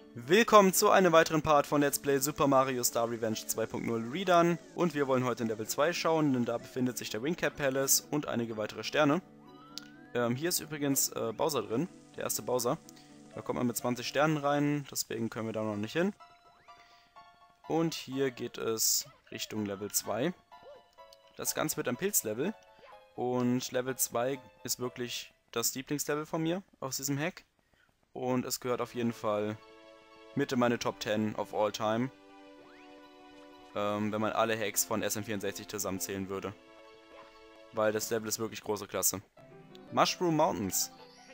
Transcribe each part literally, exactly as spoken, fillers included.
Willkommen zu einem weiteren Part von Let's Play Super Mario Star Revenge zwei Punkt null Redone. Und wir wollen heute in Level zwei schauen, denn da befindet sich der Wingcap Palace und einige weitere Sterne. Ähm, hier ist übrigens äh, Bowser drin, der erste Bowser. Da kommt man mit zwanzig Sternen rein, deswegen können wir da noch nicht hin. Und hier geht es Richtung Level zwei. Das Ganze wird ein Pilzlevel. Und Level zwei ist wirklich das Lieblingslevel von mir aus diesem Hack. Und es gehört auf jeden Fall mit in meine Top zehn of all time, ähm, wenn man alle Hacks von S N vierundsechzig zusammenzählen würde. Weil das Level ist wirklich große Klasse. Mushroom Mountains.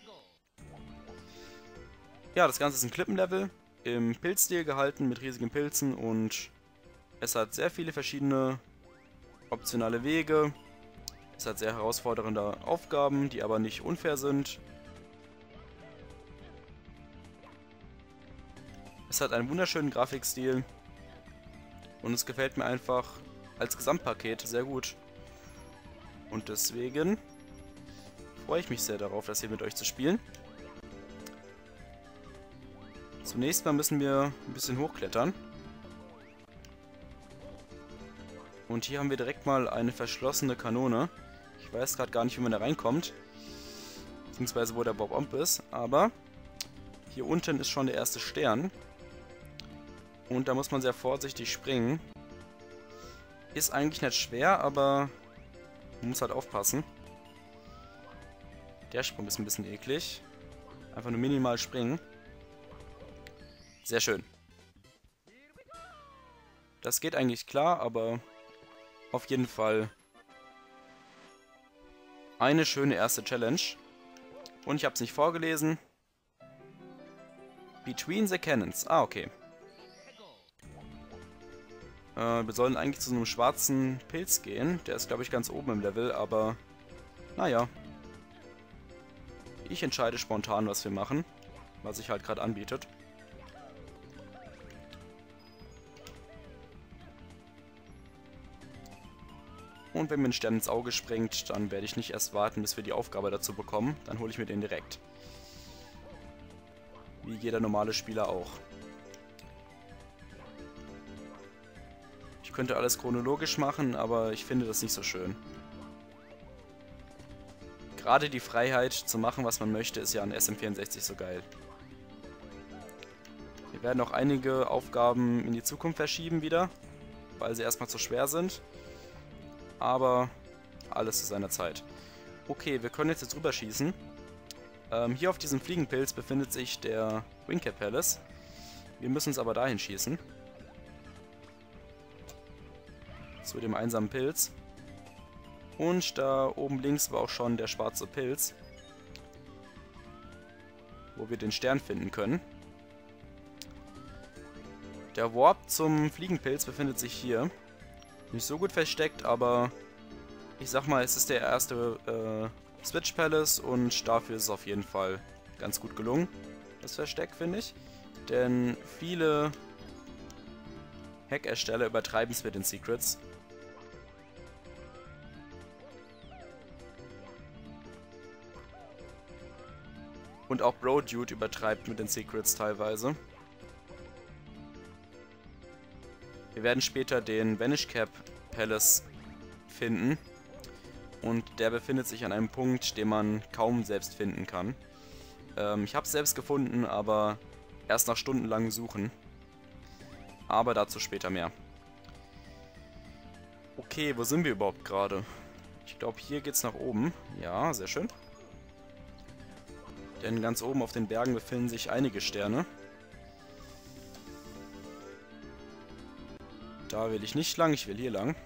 Ja, das Ganze ist ein Klippenlevel, im Pilzstil gehalten mit riesigen Pilzen und es hat sehr viele verschiedene optionale Wege. Es hat sehr herausfordernde Aufgaben, die aber nicht unfair sind. Es hat einen wunderschönen Grafikstil und es gefällt mir einfach als Gesamtpaket sehr gut. Und deswegen freue ich mich sehr darauf, das hier mit euch zu spielen. Zunächst mal müssen wir ein bisschen hochklettern. Und hier haben wir direkt mal eine verschlossene Kanone. Ich weiß gerade gar nicht, wie man da reinkommt. Beziehungsweise wo der Bob-Omb ist. Aber hier unten ist schon der erste Stern. Und da muss man sehr vorsichtig springen. Ist eigentlich nicht schwer, aber man muss halt aufpassen. Der Sprung ist ein bisschen eklig. Einfach nur minimal springen. Sehr schön. Das geht eigentlich klar, aber auf jeden Fall eine schöne erste Challenge. Und ich habe es nicht vorgelesen. Between the Cannons. Ah, okay. Äh, wir sollen eigentlich zu so einem schwarzen Pilz gehen. Der ist, glaube ich, ganz oben im Level, aber naja. Ich entscheide spontan, was wir machen. Was sich halt gerade anbietet. Und wenn mir ein Stern ins Auge springt, dann werde ich nicht erst warten, bis wir die Aufgabe dazu bekommen. Dann hole ich mir den direkt. Wie jeder normale Spieler auch. Ich könnte alles chronologisch machen, aber ich finde das nicht so schön. Gerade die Freiheit zu machen, was man möchte, ist ja an S N vierundsechzig so geil. Wir werden auch einige Aufgaben in die Zukunft verschieben wieder, weil sie erstmal zu schwer sind. Aber alles zu seiner Zeit. Okay, wir können jetzt jetzt rüber schießen. Ähm, hier auf diesem Fliegenpilz befindet sich der Wingcap Palace. Wir müssen uns aber dahin schießen. Zu dem einsamen Pilz. Und da oben links war auch schon der schwarze Pilz, wo wir den Stern finden können. Der Warp zum Fliegenpilz befindet sich hier. Nicht so gut versteckt, aber ich sag mal, es ist der erste äh, Switch Palace und dafür ist es auf jeden Fall ganz gut gelungen, das Versteck, finde ich. Denn viele Hack-Ersteller übertreiben es mit den Secrets. Und auch BroDude übertreibt mit den Secrets teilweise. Wir werden später den Vanish Cap Palace finden. Und der befindet sich an einem Punkt, den man kaum selbst finden kann. Ähm, ich habe es selbst gefunden, aber erst nach stundenlangem Suchen. Aber dazu später mehr. Okay, wo sind wir überhaupt gerade? Ich glaube, hier geht's nach oben. Ja, sehr schön. Denn ganz oben auf den Bergen befinden sich einige Sterne. Da will ich nicht lang, ich will hier lang.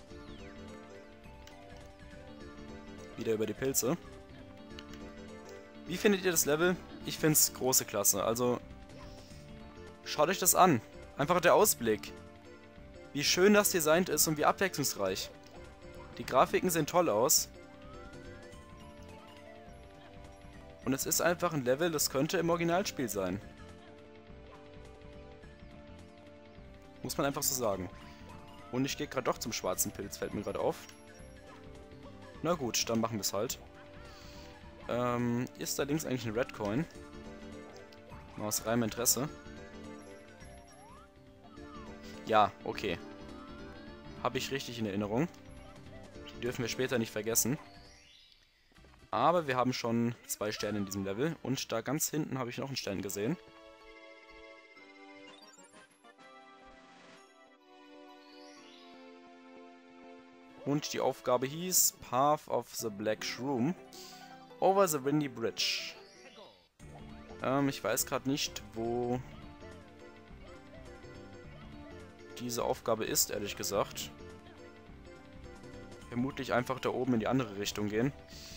Wieder über die Pilze. Wie findet ihr das Level? Ich finde es große Klasse. Also, schaut euch das an. Einfach der Ausblick. Wie schön das designt ist und wie abwechslungsreich. Die Grafiken sehen toll aus. Und es ist einfach ein Level, das könnte im Originalspiel sein. Muss man einfach so sagen. Und ich gehe gerade doch zum schwarzen Pilz, fällt mir gerade auf. Na gut, dann machen wir es halt. Ähm, ist da links eigentlich ein Red Coin? Mal aus reinem Interesse. Ja, okay. Habe ich richtig in Erinnerung. Die dürfen wir später nicht vergessen. Aber wir haben schon zwei Sterne in diesem Level. Und da ganz hinten habe ich noch einen Stern gesehen. Und die Aufgabe hieß Path of the Black Shroom over the Windy Bridge. Ähm, ich weiß gerade nicht, wo diese Aufgabe ist, ehrlich gesagt. Vermutlich einfach da oben in die andere Richtung gehen.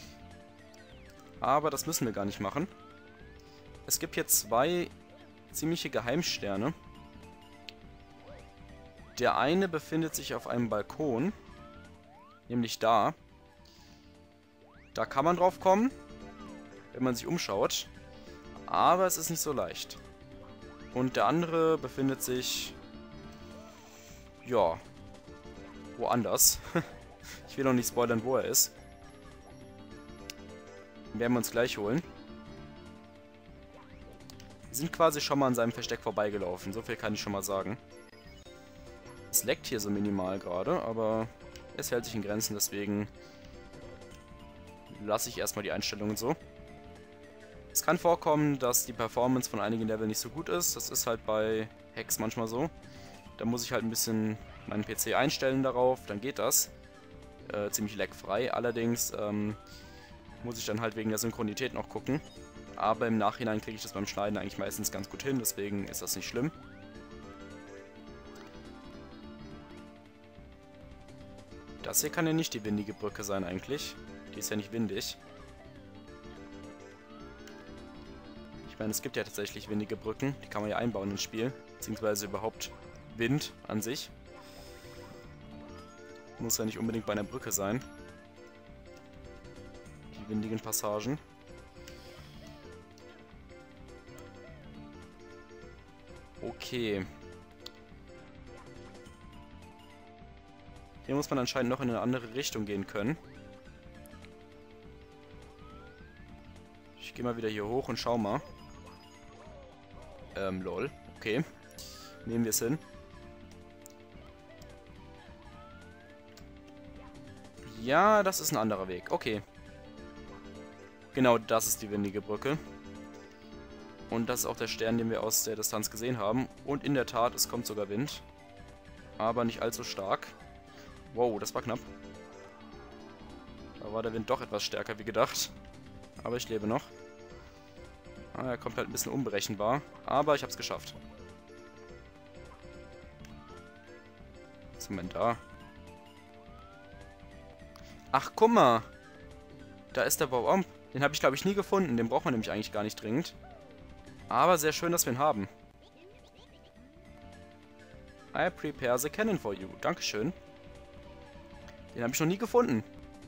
Aber das müssen wir gar nicht machen. Es gibt hier zwei ziemliche Geheimsterne. Der eine befindet sich auf einem Balkon. Nämlich da. Da kann man drauf kommen, wenn man sich umschaut. Aber es ist nicht so leicht. Und der andere befindet sich... ja... woanders. Ich will noch nicht spoilern, wo er ist. Den werden wir uns gleich holen. Wir sind quasi schon mal an seinem Versteck vorbeigelaufen. So viel kann ich schon mal sagen. Es leckt hier so minimal gerade, aber es hält sich in Grenzen, deswegen lasse ich erstmal die Einstellungen so. Es kann vorkommen, dass die Performance von einigen Leveln nicht so gut ist. Das ist halt bei Hacks manchmal so. Da muss ich halt ein bisschen meinen P C einstellen darauf, dann geht das. Äh, ziemlich lagfrei. Allerdings ähm, muss ich dann halt wegen der Synchronität noch gucken. Aber im Nachhinein kriege ich das beim Schneiden eigentlich meistens ganz gut hin, deswegen ist das nicht schlimm. Das hier kann ja nicht die windige Brücke sein eigentlich. Die ist ja nicht windig. Ich meine, es gibt ja tatsächlich windige Brücken. Die kann man ja einbauen ins Spiel. Beziehungsweise überhaupt Wind an sich. Muss ja nicht unbedingt bei einer Brücke sein. Die windigen Passagen. Okay. Hier muss man anscheinend noch in eine andere Richtung gehen können. Ich gehe mal wieder hier hoch und schau mal. Ähm, lol. Okay. Nehmen wir es hin. Ja, das ist ein anderer Weg. Okay. Genau, das ist die windige Brücke. Und das ist auch der Stern, den wir aus der Distanz gesehen haben. Und in der Tat, es kommt sogar Wind. Aber nicht allzu stark. Wow, das war knapp. Da war der Wind doch etwas stärker wie gedacht. Aber ich lebe noch. Ah, er kommt halt ein bisschen unberechenbar. Aber ich habe es geschafft. Was ist denn da? Ach, guck mal. Da ist der Bob-Omb. Den habe ich, glaube ich, nie gefunden. Den braucht man nämlich eigentlich gar nicht dringend. Aber sehr schön, dass wir ihn haben. I prepare the cannon for you. Dankeschön. Den habe ich noch nie gefunden.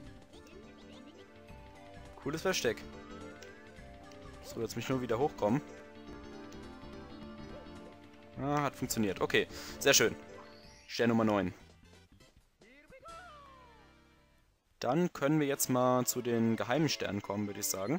Cooles Versteck. So, jetzt muss ich nur wieder hochkommen. Ah, hat funktioniert. Okay, sehr schön. Stern Nummer neun. Dann können wir jetzt mal zu den geheimen Sternen kommen, würde ich sagen.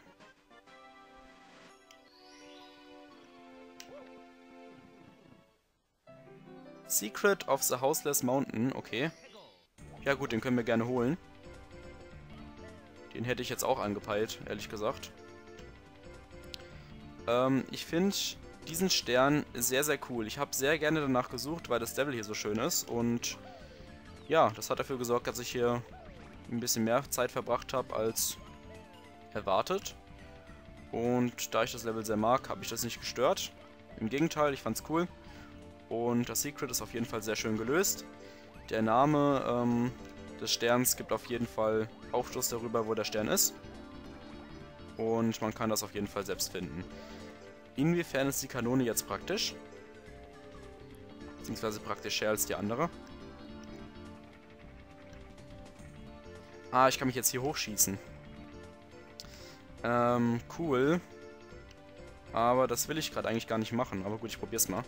Secret of the Houseless Mountain, okay. Ja gut, den können wir gerne holen. Den hätte ich jetzt auch angepeilt, ehrlich gesagt. Ähm, ich finde diesen Stern sehr, sehr cool. Ich habe sehr gerne danach gesucht, weil das Level hier so schön ist. Und ja, das hat dafür gesorgt, dass ich hier ein bisschen mehr Zeit verbracht habe als erwartet. Und da ich das Level sehr mag, habe ich das nicht gestört. Im Gegenteil, ich fand es cool. Und das Secret ist auf jeden Fall sehr schön gelöst. Der Name ähm, des Sterns gibt auf jeden Fall Aufschluss darüber, wo der Stern ist. Und man kann das auf jeden Fall selbst finden. Inwiefern ist die Kanone jetzt praktisch? Beziehungsweise praktischer als die andere. Ah, ich kann mich jetzt hier hochschießen. Ähm, cool. Aber das will ich gerade eigentlich gar nicht machen. Aber gut, ich probier's mal.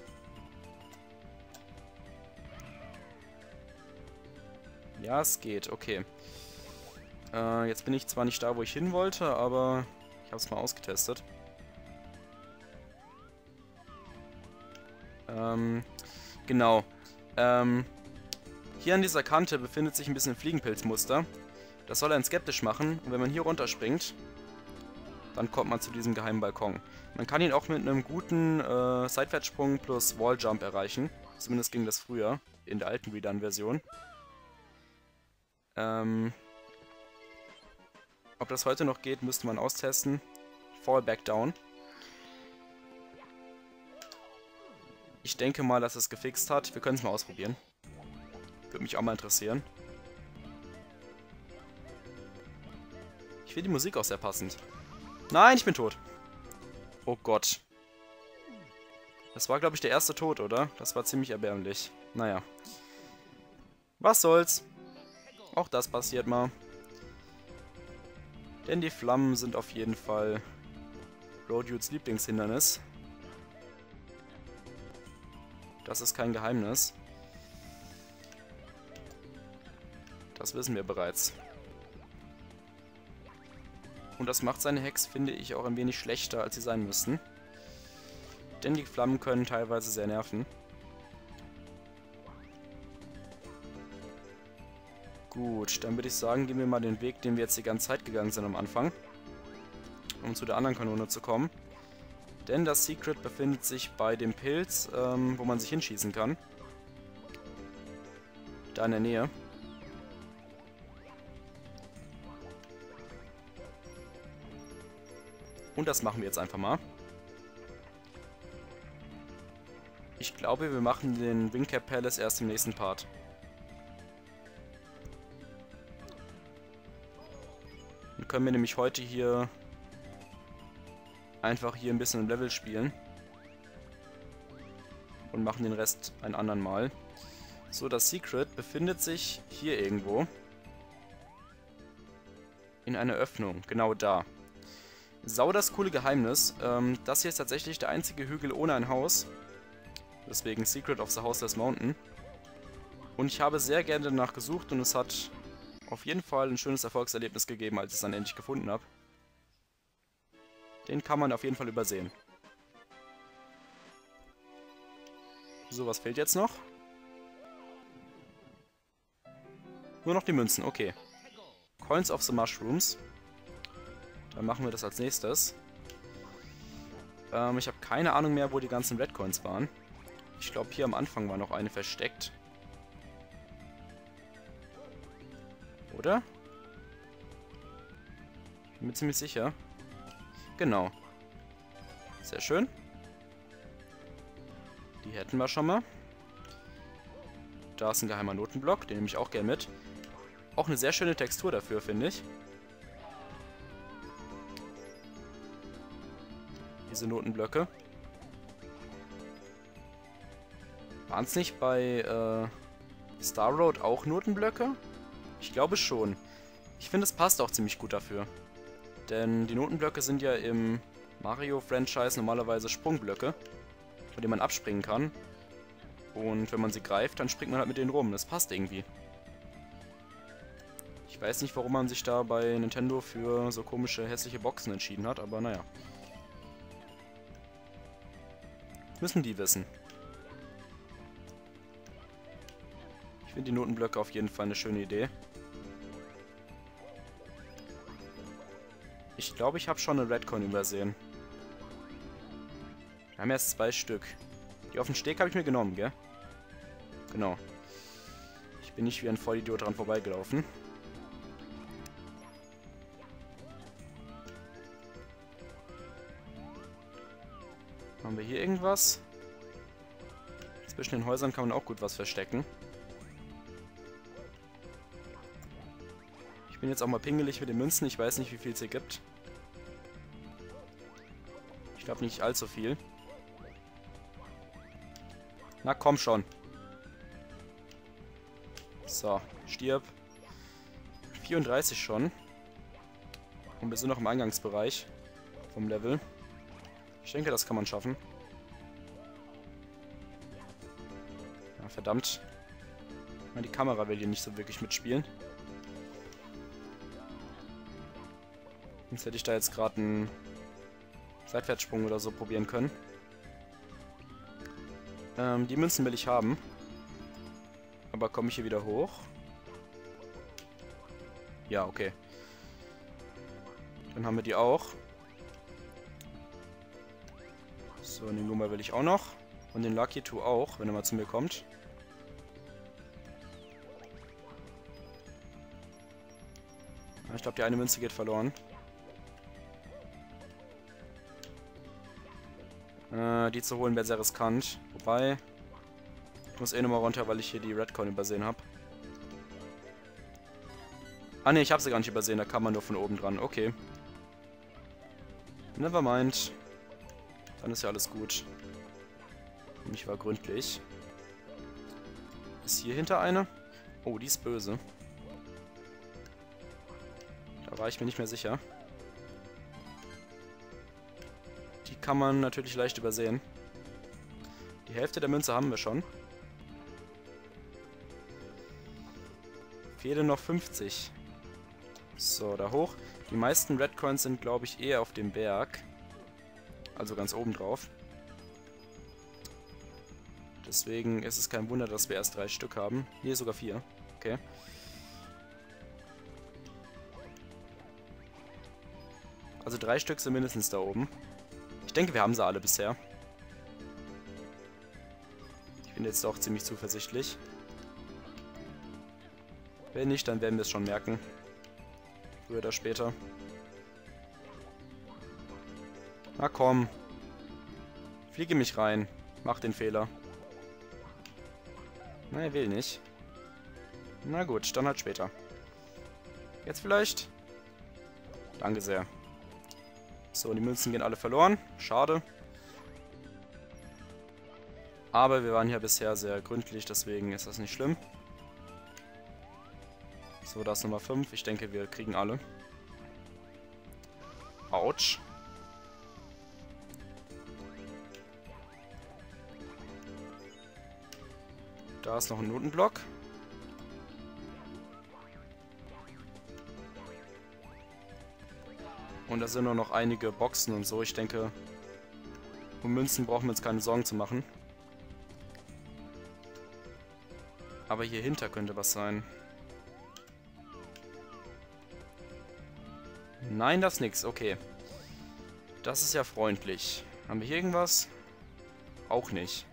Ja, es geht. Okay. Äh, jetzt bin ich zwar nicht da, wo ich hin wollte, aber ich habe es mal ausgetestet. Ähm, genau. Ähm, hier an dieser Kante befindet sich ein bisschen Fliegenpilzmuster. Das soll einen skeptisch machen. Und wenn man hier runterspringt, dann kommt man zu diesem geheimen Balkon. Man kann ihn auch mit einem guten äh, Seitwärtssprung plus Walljump erreichen. Zumindest ging das früher, in der alten Redone-Version. Ähm, ob das heute noch geht, müsste man austesten. Fall back down. Ich denke mal, dass es gefixt hat. Wir können es mal ausprobieren. Würde mich auch mal interessieren. Ich finde die Musik auch sehr passend. Nein, ich bin tot. Oh Gott. Das war, glaube ich, der erste Tod, oder? Das war ziemlich erbärmlich. Naja. Was soll's. Auch das passiert mal. Denn die Flammen sind auf jeden Fall Rodudes Lieblingshindernis. Das ist kein Geheimnis. Das wissen wir bereits. Und das macht seine Hacks, finde ich, auch ein wenig schlechter, als sie sein müssten. Denn die Flammen können teilweise sehr nerven. Gut, dann würde ich sagen, gehen wir mal den Weg, den wir jetzt die ganze Zeit gegangen sind am Anfang. Um zu der anderen Kanone zu kommen. Denn das Secret befindet sich bei dem Pilz, ähm, wo man sich hinschießen kann. Da in der Nähe. Und das machen wir jetzt einfach mal. Ich glaube, wir machen den Wingcap Palace erst im nächsten Part. Dann können wir nämlich heute hier einfach hier ein bisschen im Level spielen. Und machen den Rest ein andern Mal. So, das Secret befindet sich hier irgendwo. In einer Öffnung, genau da. Sau das coole Geheimnis. Ähm, das hier ist tatsächlich der einzige Hügel ohne ein Haus. Deswegen Secret of the Houseless Mountain. Und ich habe sehr gerne danach gesucht und es hat auf jeden Fall ein schönes Erfolgserlebnis gegeben, als ich es dann endlich gefunden habe. Den kann man auf jeden Fall übersehen. So, was fehlt jetzt noch? Nur noch die Münzen, okay. Coins of the Mushrooms. Dann machen wir das als nächstes. Ähm, ich habe keine Ahnung mehr, wo die ganzen Red Coins waren. Ich glaube, hier am Anfang war noch eine versteckt. Oder? Ich bin mir ziemlich sicher. Genau. Sehr schön. Die hätten wir schon mal. Da ist ein geheimer Notenblock, den nehme ich auch gerne mit. Auch eine sehr schöne Textur dafür, finde ich. Diese Notenblöcke. Waren es nicht bei äh, Star Road auch Notenblöcke? Ich glaube schon. Ich finde, es passt auch ziemlich gut dafür. Denn die Notenblöcke sind ja im Mario-Franchise normalerweise Sprungblöcke, von denen man abspringen kann. Und wenn man sie greift, dann springt man halt mit denen rum. Das passt irgendwie. Ich weiß nicht, warum man sich da bei Nintendo für so komische, hässliche Boxen entschieden hat, aber naja. Müssen die wissen. Ich finde die Notenblöcke auf jeden Fall eine schöne Idee. Ich glaube, ich habe schon eine Redcoin übersehen. Wir haben erst zwei Stück. Die auf den Steg habe ich mir genommen, gell? Genau. Ich bin nicht wie ein Vollidiot dran vorbeigelaufen. Haben wir hier irgendwas? Zwischen den Häusern kann man auch gut was verstecken. Ich bin jetzt auch mal pingelig mit den Münzen. Ich weiß nicht, wie viel es hier gibt. Ich glaube nicht allzu viel. Na komm schon. So, stirb. vierunddreißig schon. Und wir sind noch im Eingangsbereich vom Level. Ich denke, das kann man schaffen. Ja, verdammt. Die Kamera will hier nicht so wirklich mitspielen. Sonst hätte ich da jetzt gerade einen Seitwärtssprung oder so probieren können. Ähm, die Münzen will ich haben. Aber komme ich hier wieder hoch? Ja, okay. Dann haben wir die auch. So, den Luma will ich auch noch. Und den Lucky Two auch, wenn er mal zu mir kommt. Ich glaube, die eine Münze geht verloren. Äh, die zu holen wäre sehr riskant. Wobei, ich muss eh nochmal runter, weil ich hier die Redcoin übersehen habe. Ah ne, ich habe sie gar nicht übersehen, da kam man nur von oben dran. Okay. Nevermind. Dann ist ja alles gut. Ich war gründlich. Ist hier hinter eine? Oh, die ist böse. Da war ich mir nicht mehr sicher. Die kann man natürlich leicht übersehen. Die Hälfte der Münze haben wir schon. Fehlen noch fünfzig. So, da hoch. Die meisten Redcoins sind, glaube ich, eher auf dem Berg. Also ganz oben drauf. Deswegen ist es kein Wunder, dass wir erst drei Stück haben. Hier sogar vier. Okay. Also drei Stück sind mindestens da oben. Ich denke, wir haben sie alle bisher. Ich bin jetzt auch ziemlich zuversichtlich. Wenn nicht, dann werden wir es schon merken. Früher oder später. Na komm. Fliege mich rein. Mach den Fehler. Na, er will nicht. Na gut, dann halt später. Jetzt vielleicht? Danke sehr. So, die Münzen gehen alle verloren. Schade. Aber wir waren hier bisher sehr gründlich, deswegen ist das nicht schlimm. So, da ist Nummer fünf. Ich denke, wir kriegen alle. Autsch. Da ist noch ein Notenblock. Und da sind nur noch einige Boxen und so. Ich denke, um Münzen brauchen wir uns keine Sorgen zu machen. Aber hier hinter könnte was sein. Nein, das ist nix. Okay. Das ist ja freundlich. Haben wir hier irgendwas? Auch nicht.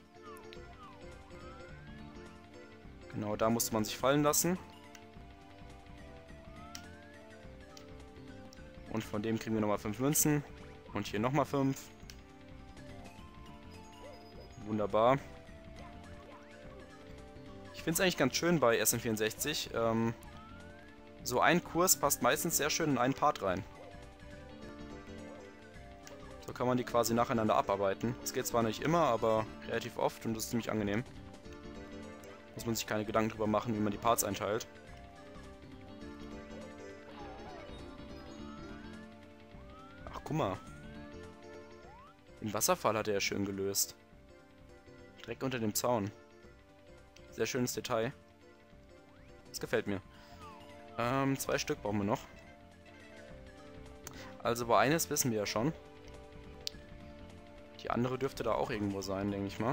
Genau, da musste man sich fallen lassen. Und von dem kriegen wir nochmal fünf Münzen. Und hier nochmal fünf. Wunderbar. Ich finde es eigentlich ganz schön bei S M vierundsechzig. Ähm, so ein Kurs passt meistens sehr schön in einen Part rein. So kann man die quasi nacheinander abarbeiten. Das geht zwar nicht immer, aber relativ oft und das ist ziemlich angenehm. Muss man sich keine Gedanken drüber machen, wie man die Parts einteilt. Ach, guck mal. Den Wasserfall hat er ja schön gelöst. Direkt unter dem Zaun. Sehr schönes Detail. Das gefällt mir. Ähm, zwei Stück brauchen wir noch. Also wo eines wissen wir ja schon. Die andere dürfte da auch irgendwo sein, denke ich mal.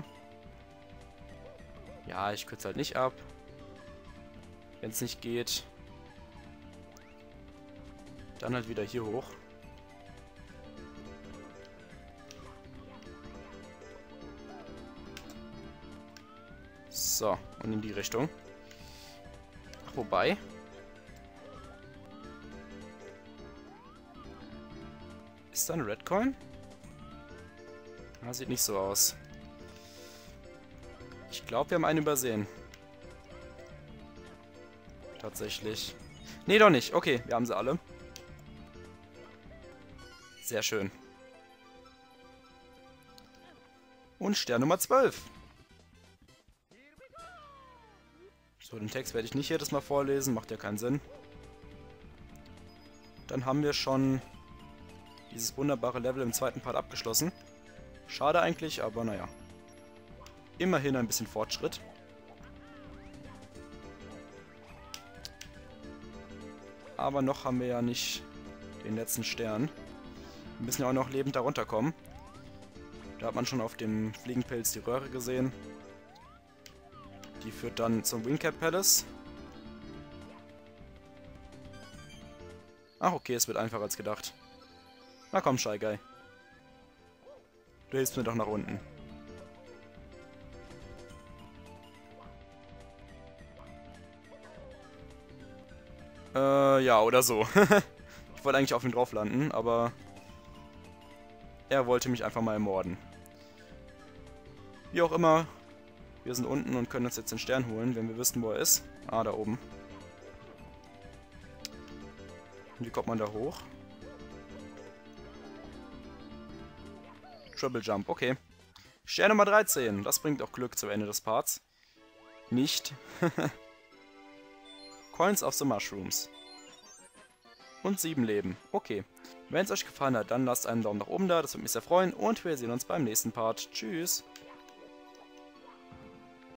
Ja, ich kürze halt nicht ab. Wenn es nicht geht, dann halt wieder hier hoch. So, und in die Richtung. Ach, wobei. Ist da eine Redcoin? Ah, sieht nicht so aus. Ich glaube, wir haben einen übersehen. Tatsächlich. Nee, doch nicht. Okay, wir haben sie alle. Sehr schön. Und Stern Nummer zwölf. So, den Text werde ich nicht jedes Mal vorlesen. Macht ja keinen Sinn. Dann haben wir schon dieses wunderbare Level im zweiten Part abgeschlossen. Schade eigentlich, aber naja. Immerhin ein bisschen Fortschritt. Aber noch haben wir ja nicht den letzten Stern. Wir müssen ja auch noch lebend da runterkommen. Da hat man schon auf dem Fliegenpilz die Röhre gesehen. Die führt dann zum Wingcap Palace. Ach, okay, es wird einfacher als gedacht. Na komm, Shy Guy. Du hilfst mir doch nach unten. Äh, ja, oder so. Ich wollte eigentlich auf ihn drauf landen, aber er wollte mich einfach mal ermorden. Wie auch immer, wir sind unten und können uns jetzt den Stern holen, wenn wir wissen, wo er ist. Ah, da oben. Und wie kommt man da hoch? Triple Jump, okay. Stern Nummer dreizehn, das bringt auch Glück zum Ende des Parts. Nicht. Coins of the Mushrooms. Und sieben Leben, okay. Wenn es euch gefallen hat, dann lasst einen Daumen nach oben da, das würde mich sehr freuen. Und wir sehen uns beim nächsten Part. Tschüss.